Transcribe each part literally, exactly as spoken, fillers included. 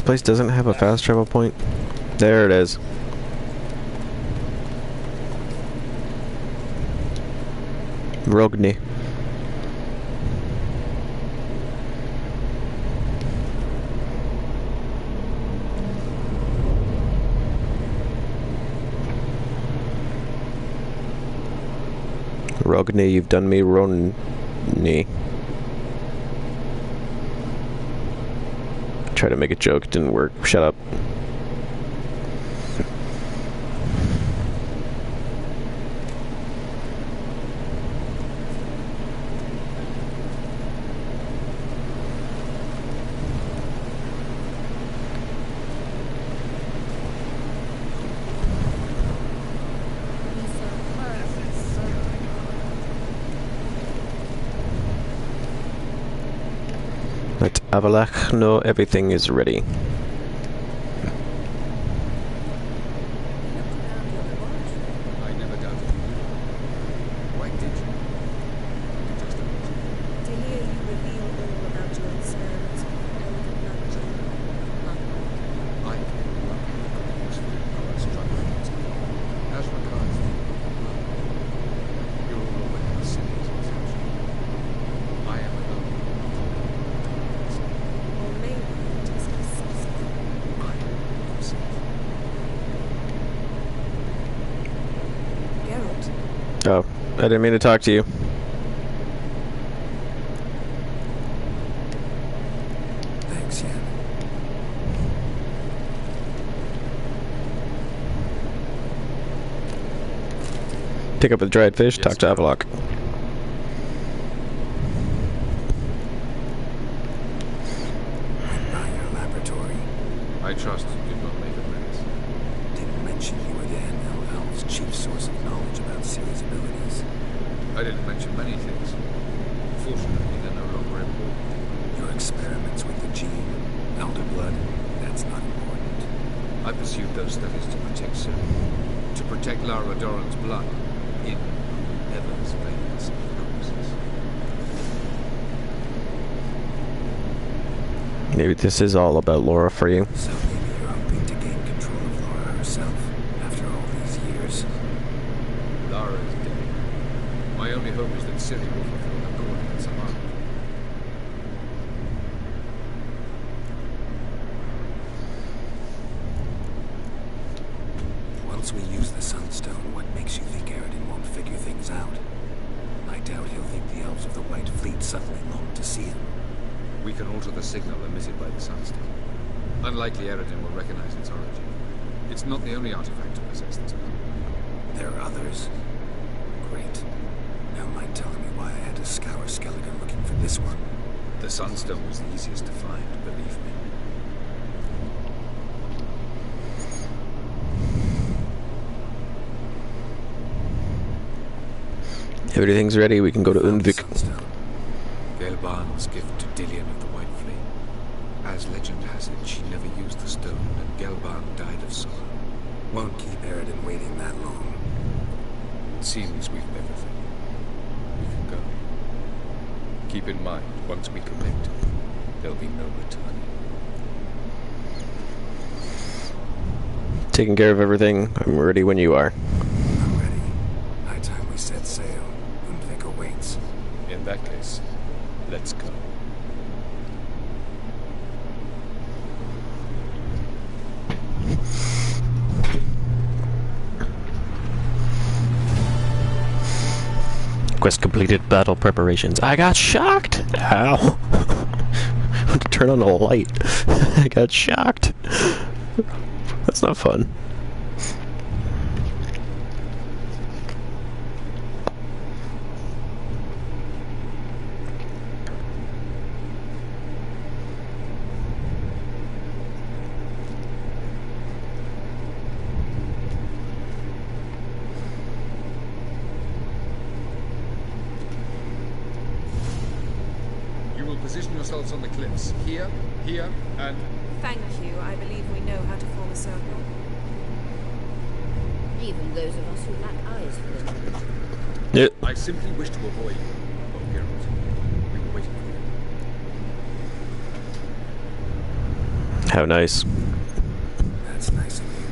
place doesn't have a fast travel point. There it is. Rogni. Rogni, you've done me Ronni. Try to make a joke, it didn't work. Shut up. Let Avallac'h know everything is ready. I never doubted you. Why did you? Just To hear you reveal all about your experiments with Elder Blood Gene. I came along with useful power struggle against me. As regards the you're all aware of City's exception. I am alone. Or maybe it is precisely. I am upset. Geralt, Oh, I didn't mean to talk to you. Thanks, Yen. Pick up a dried fish, Yes, talk to sir. Avallac'h. Not your laboratory. I trust you did not make a mess. Didn't mention you were the Enel Elves' chief source of knowledge about Ciri's abilities. I didn't mention many things. Fortunately, they're no longer important. Your experiments with the gene, Elder Blood, that's not important. I pursued those studies to protect Ciri. To protect Lara Doran's blood in Heaven's veins of corpses. Maybe this is all about Laura for you. So maybe you're hoping to gain control of Laura herself after all these years. Lara is dead. My only hope is that Ciri will fulfill her calling in some other. Once we use the Sunstone, what makes you think Eridan won't figure things out? I doubt he'll think the Elves of the White Fleet suddenly long to see him. We can alter the signal emitted by the Sunstone. Unlikely Eridan will recognize its origin. It's not the only artifact to possess this power. There are others. Great. Now mind telling me why I had to scour Skelligan looking for this one. The Sunstone was the easiest to find, believe me. Everything's ready, we can go to Found the Undvik. Sunstone. Gelban's gift to Dillion of the White Fleet. As legend has it, she never used the stone, and Gelban died of sorrow. Won't keep Eridan waiting that long. It seems we've everything. We can go. Keep in mind, once we commit, there'll be no return. Taking care of everything, I'm ready when you are. I'm ready. High time we set sail. Undvik awaits. In that case, let's go. Quest completed, battle preparations. I got shocked! Ow. I had to turn on the light. I got shocked. That's not fun. Position yourselves on the cliffs. Here, here, and... thank you. I believe we know how to form a circle. Even those of us who lack eyes for them. Yeah. I simply wish to avoid... Oh, Geralt. We were waiting for you. How nice. That's nice of you.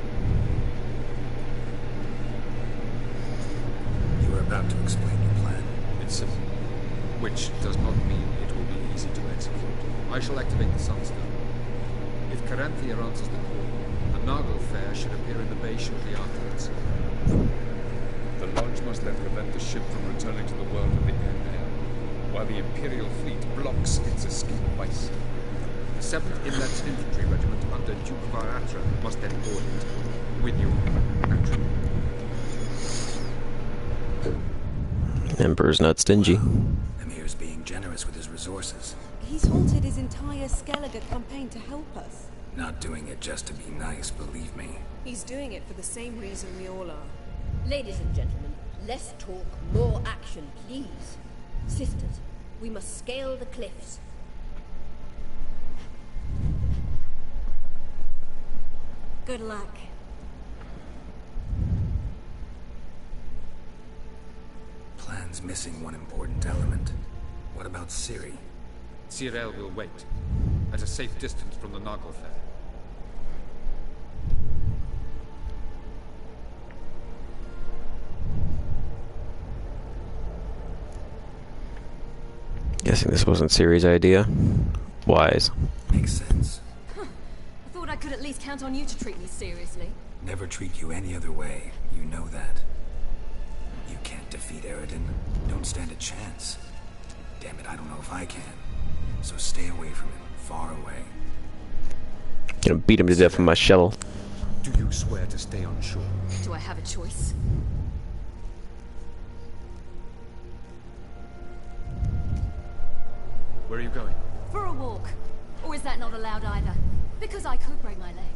You were about to explain your plan. It's simple, which does not mean it will be easy to execute. I shall activate the Sunstone. If Caranthea answers the call, a Nargle fair should appear in the bay shortly afterwards. The Lodge must then prevent the ship from returning to the world of the Air, while the Imperial fleet blocks its escape by sea. The seventh Inland Infantry Regiment under Duke Varatra must then board it, with you, naturally. Emperor's not stingy. Emir's being generous with his resources. He's halted his entire Skellige campaign to help us. Not doing it just to be nice, believe me. He's doing it for the same reason we all are. Ladies and gentlemen, less talk, more action, please. Sisters, we must scale the cliffs. Good luck. Plan's missing one important element. What about Ciri? Cyril will wait, at a safe distance from the Nargle fair. Guessing this wasn't Ciri's idea. Wise. Makes sense. I thought I could at least count on you to treat me seriously. Never treat you any other way. You know that. You can't defeat Eridan. Don't stand a chance. Damn it, I don't know if I can. So stay away from him. Far away. Gonna beat him to death with my shovel. Do you swear to stay on shore? Do I have a choice? Where are you going? For a walk. Or is that not allowed either? Because I could break my leg.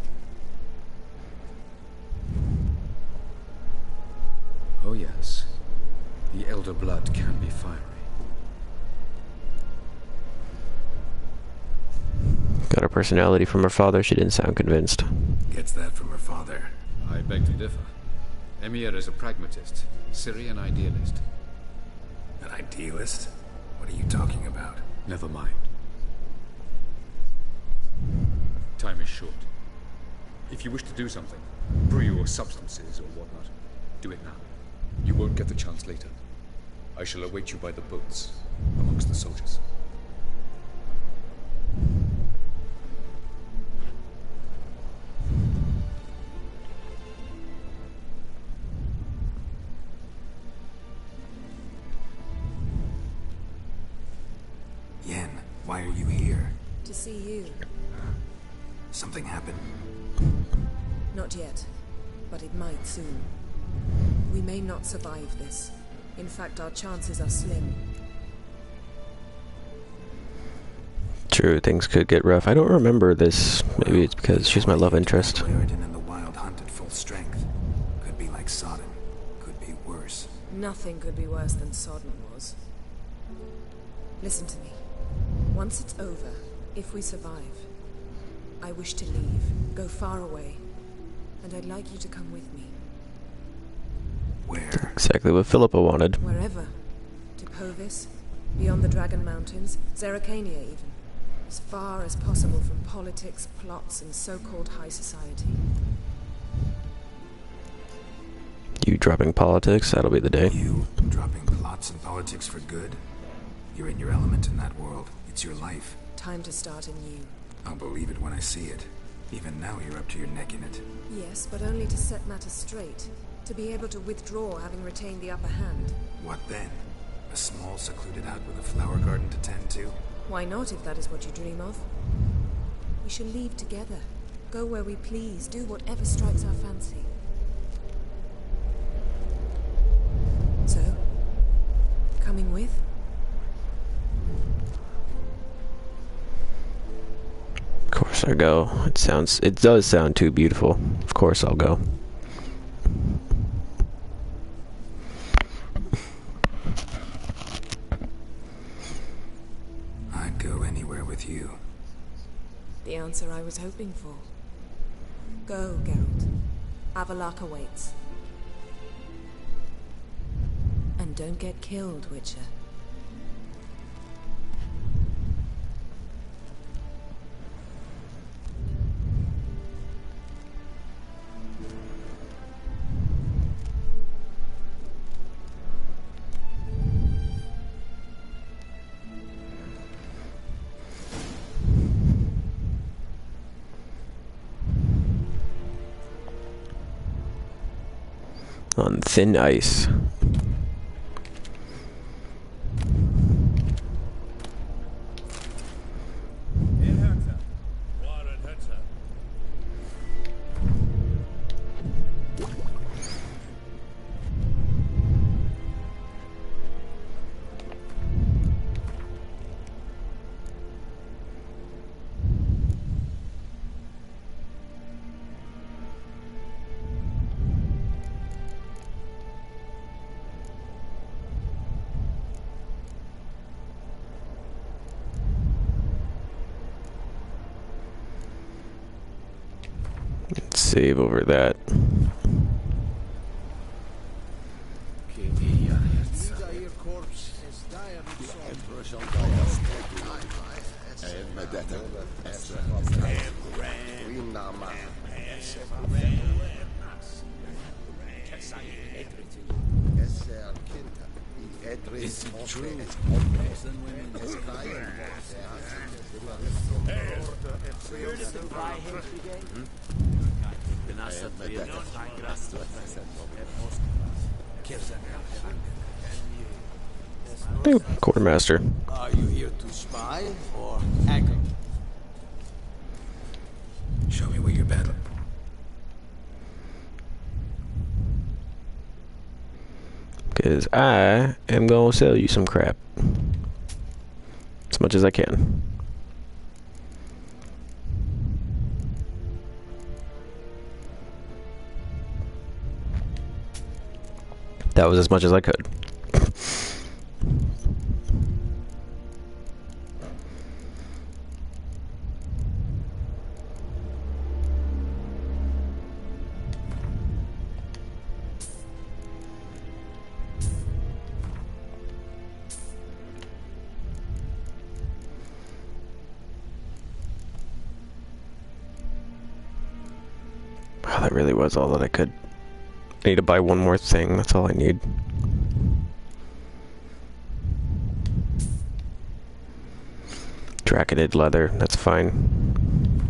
Oh yes. The Elder Blood can be fiery. Got her personality from her father. She didn't sound convinced. Gets that from her father. I beg to differ. Emir is a pragmatist, Ciri an idealist. An idealist? What are you talking about? Never mind. Time is short. If you wish to do something, brew your substances or whatnot, do it now. You won't get the chance later. I shall await you by the boats, amongst the soldiers. Yen, why are you here? To see you. Something happened? Not yet, but it might soon. We may not survive this. In fact, our chances are slim. True, things could get rough. I don't remember this. Maybe it's because she's my love interest. Eridan and the Wild Hunt at full strength. Could be like Sodden. Could be worse. Nothing could be worse than Sodden was. Listen to me. Once it's over, if we survive, I wish to leave, go far away, and I'd like you to come with me. Where? Exactly what Philippa wanted. Wherever. To Povis, beyond the Dragon Mountains, Zerrikania even. As far as possible from politics, plots, and so-called high society. You dropping politics, that'll be the day. You dropping plots and politics for good? You're in your element in that world. It's your life. Time to start anew. I'll believe it when I see it. Even now you're up to your neck in it. Yes, but only to set matters straight. To be able to withdraw having retained the upper hand. What then? A small secluded hut with a flower garden to tend to? Why not, if that is what you dream of? We shall leave together. Go where we please, do whatever strikes our fancy. So, coming with? Of course I go. It sounds, it does sound too beautiful. Of course I'll go. I'd go anywhere with you. The answer I was hoping for. Go, Geralt. Avalok awaits. And don't get killed, Witcher. On thin ice. Save over that. Is it true? Ooh, quartermaster. Are you here to spy or haggle? Show me where you're battling. Because I am going to sell you some crap. As much as I can. That was as much as I could. Wow, that really was all that I could. I need to buy one more thing, that's all I need. Bracketed leather, that's fine.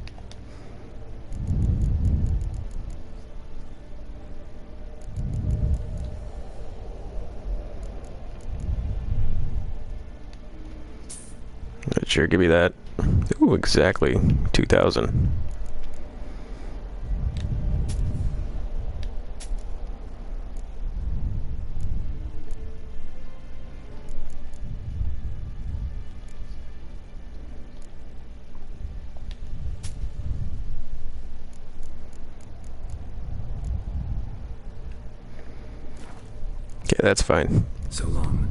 Sure, give me that. Ooh, exactly. two thousand. Okay, that's fine. So long.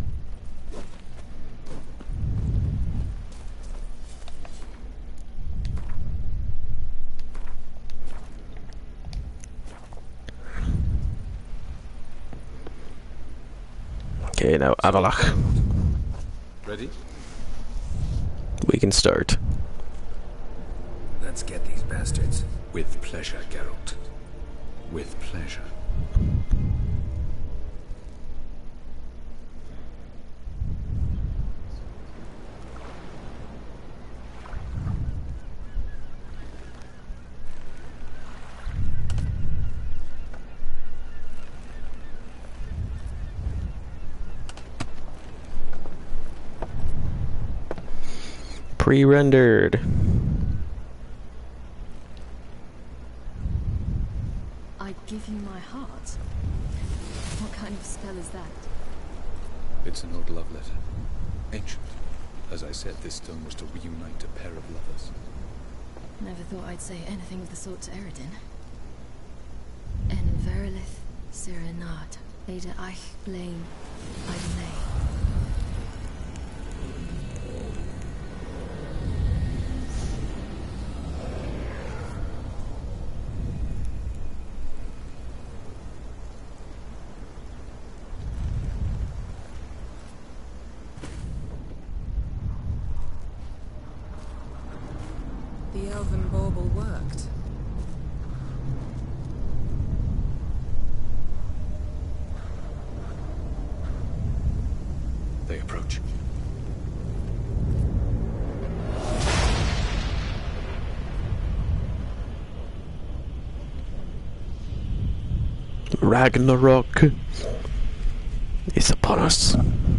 Okay, now Avalach. Ready? We can start. Let's get these bastards. With pleasure, Geralt. With pleasure. Pre-rendered. I'd give you my heart. What kind of spell is that? It's an old love letter. Ancient. As I said, this stone was to reunite a pair of lovers. Never thought I'd say anything of the sort to Eredin. En verilith serenata, Ada eich blame, Idelay. The elven bauble worked. They approach. Ragnarok is upon us.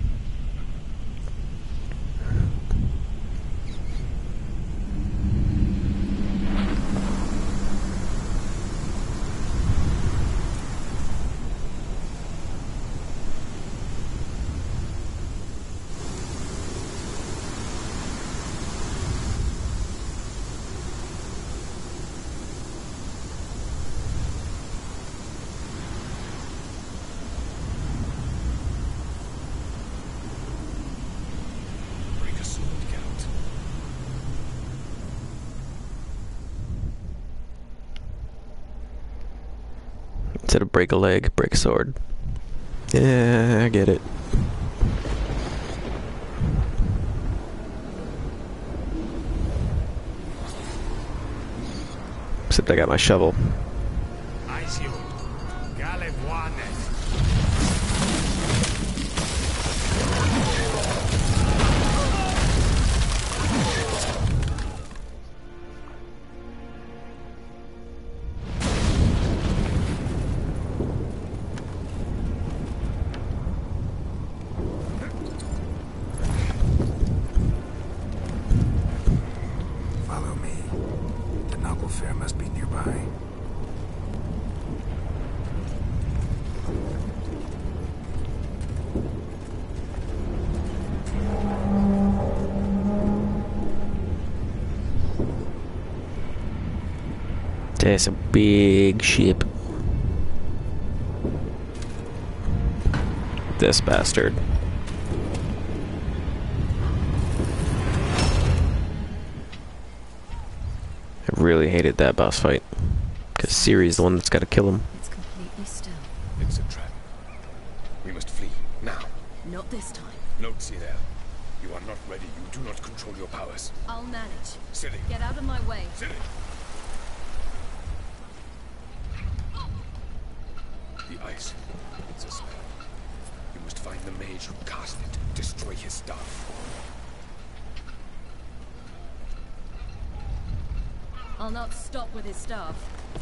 Instead of break a leg, break a sword. Yeah, I get it. Except I got my shovel. That's a big ship. This bastard. I really hated that boss fight. Because Ciri's the one that's got to kill him. It's completely still. It's a trap. We must flee, now. Not this time. Note, Ciri. You are not ready. You do not control your powers. I'll manage. Ciri. Get out of my way. Ciri. The ice. It's a spell. You must find the mage who cast it. Destroy his staff. I'll not stop with his staff.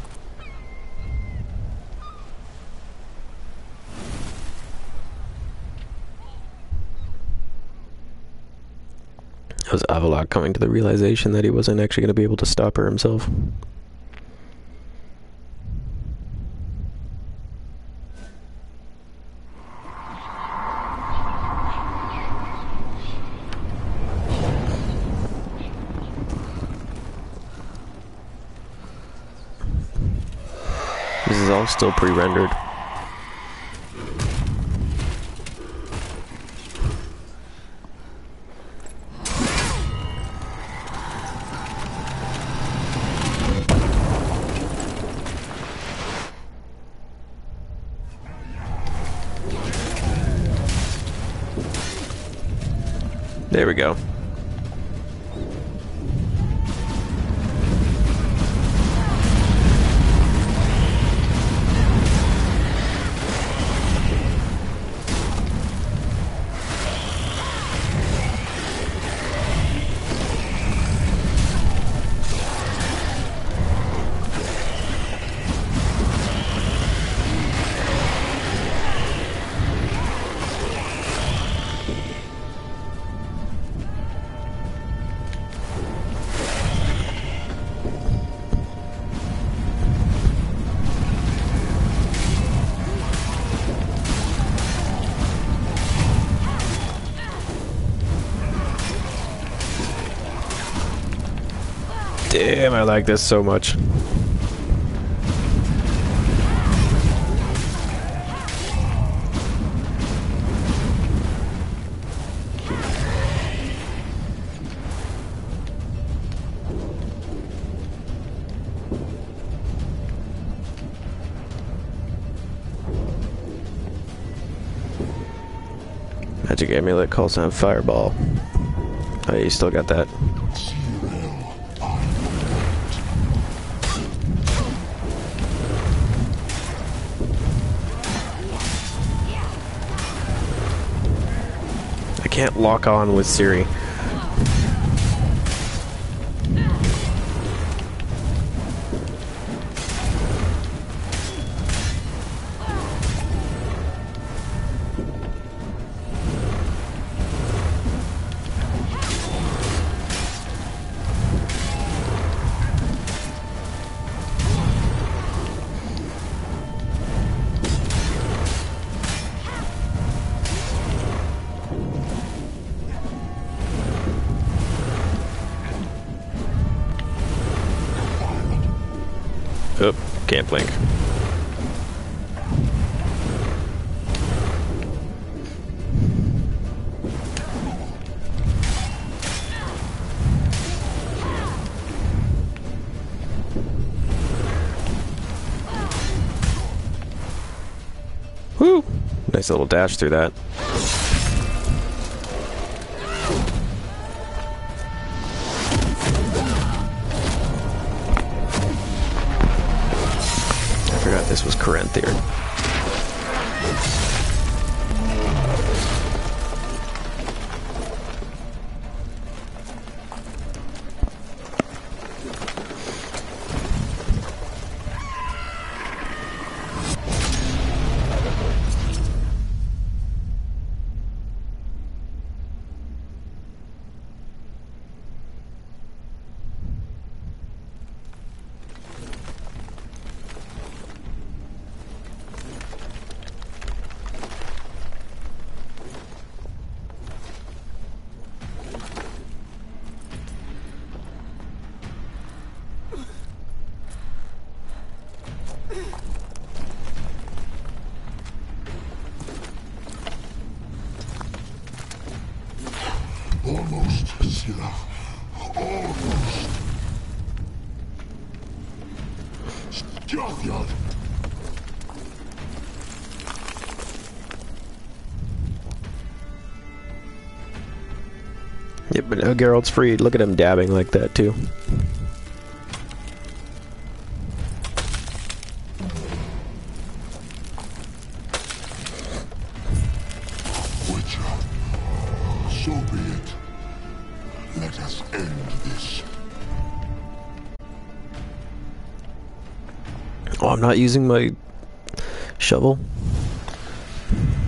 That was Avallac'h coming to the realization that he wasn't actually going to be able to stop her himself. This is all still pre-rendered. There we go. Damn, I like this so much. Magic amulet calls down fireball. Oh, yeah, you still got that. I can't lock on with Ciri. Oop, can't blink. Woo! Nice little dash through that. I forgot this was Corinthia. Almost, Scylla. Almost. Skjaldjord. Yep, but now Geralt's free. Look at him dabbing like that too. Witcher, so be it. Let us end this. Oh, I'm not using my shovel.